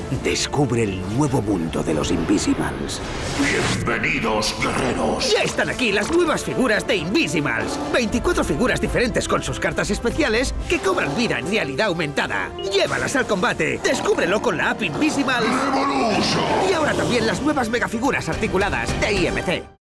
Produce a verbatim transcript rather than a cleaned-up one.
Descubre el nuevo mundo de los Invisimals. Bienvenidos, guerreros. Ya están aquí las nuevas figuras de Invisimals. veinticuatro figuras diferentes con sus cartas especiales que cobran vida en realidad aumentada. Llévalas al combate. Descúbrelo con la app Invisimal. ¡Revolution! Y ahora también las nuevas megafiguras articuladas de I M C.